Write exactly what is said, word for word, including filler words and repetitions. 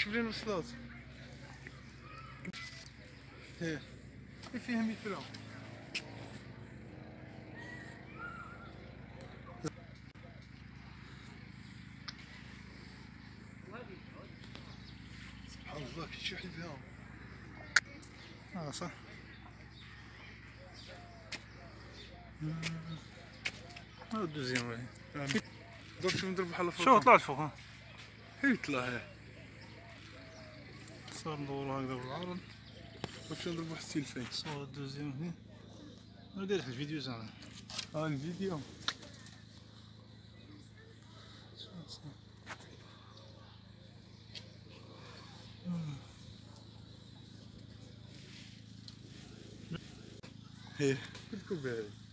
شوف لين وصلت. ايه فيها مية فرا. سبحان الله كتشوف فيها. اه صح. هذا الدوزيام هاي. درت شوف نضرب بحال الفوق. شوف طلع الفوق ها. هي طلع هاي. صار ندورو هكذا بالعرض. باش نضرب واحد السيلفين. صور الدوزيام هي. انا داير في الفيديو زعما. اه الفيديو. ايه قلت لكم بهذه.